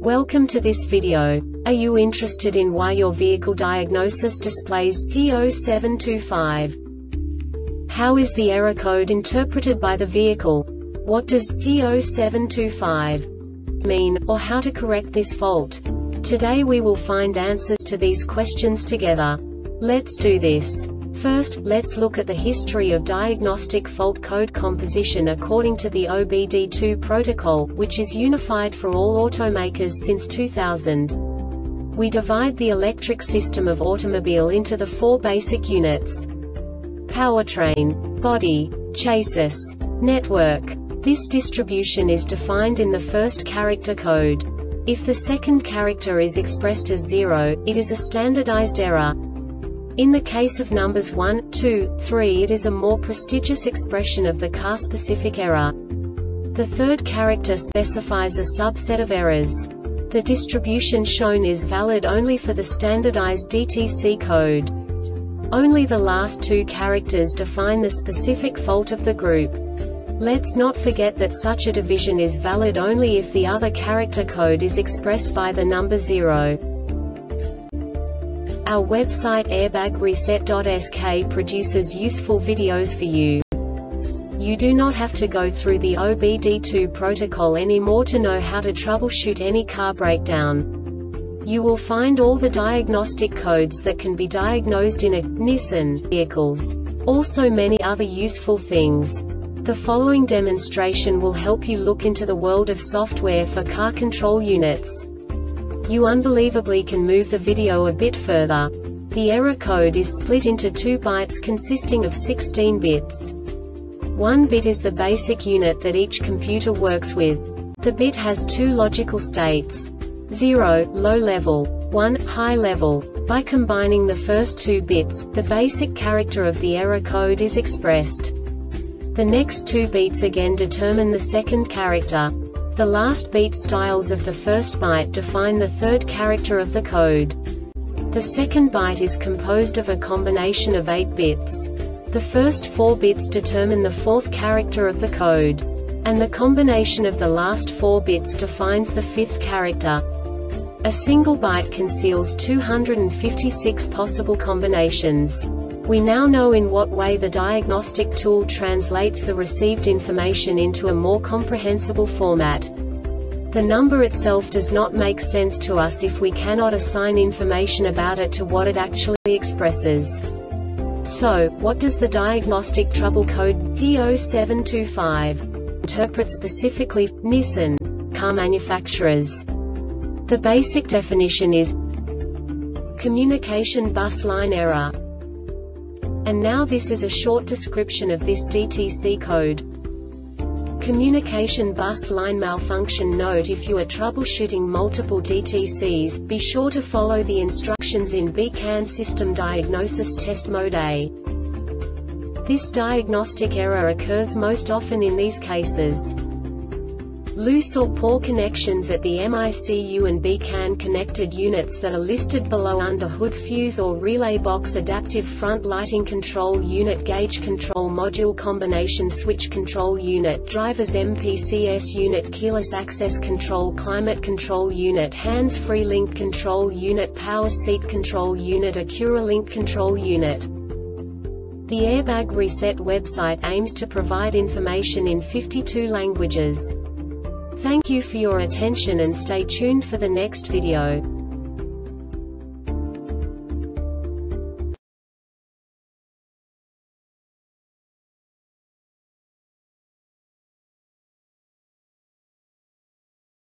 Welcome to this video. Are you interested in why your vehicle diagnosis displays P0725? How is the error code interpreted by the vehicle? What does P0725 mean, or how to correct this fault? Today we will find answers to these questions together. Let's do this. First, let's look at the history of diagnostic fault code composition according to the OBD2 protocol, which is unified for all automakers since 2000. We divide the electric system of automobile into the four basic units: powertrain, body, chassis, network. This distribution is defined in the first character code. If the second character is expressed as 0, it is a standardized error. In the case of numbers 1, 2, 3, it is a more prestigious expression of the car-specific error. The third character specifies a subset of errors. The distribution shown is valid only for the standardized DTC code. Only the last two characters define the specific fault of the group. Let's not forget that such a division is valid only if the other character code is expressed by the number 0. Our website airbagreset.sk produces useful videos for you. You do not have to go through the OBD2 protocol anymore to know how to troubleshoot any car breakdown. You will find all the diagnostic codes that can be diagnosed in a Nissan vehicles. Also many other useful things. The following demonstration will help you look into the world of software for car control units. You unbelievably can move the video a bit further. The error code is split into 2 bytes consisting of 16 bits. 1 bit is the basic unit that each computer works with. The bit has 2 logical states: 0, low level, 1, high level. By combining the first 2 bits, the basic character of the error code is expressed. The next 2 beats again determine the second character. The last beat styles of the first byte define the third character of the code. The second byte is composed of a combination of 8 bits. The first 4 bits determine the fourth character of the code. And the combination of the last 4 bits defines the fifth character. A single byte conceals 256 possible combinations. We now know in what way the diagnostic tool translates the received information into a more comprehensible format. The number itself does not make sense to us if we cannot assign information about it to what it actually expresses. So, what does the diagnostic trouble code P0725 interpret specifically for Nissan car manufacturers? The basic definition is communication bus line error. And now this is a short description of this DTC code. Communication bus line malfunction. Note: if you are troubleshooting multiple DTCs, be sure to follow the instructions in BCAN System Diagnosis Test Mode A. This diagnostic error occurs most often in these cases: loose or poor connections at the MICU and BCAN connected units that are listed below under hood fuse or relay box, adaptive front lighting control unit, gauge control module, combination switch control unit, driver's MPCS unit, keyless access control, climate control unit, hands-free link control unit, power seat control unit, Acura link control unit. The Airbag Reset website aims to provide information in 52 languages. Thank you for your attention and stay tuned for the next video.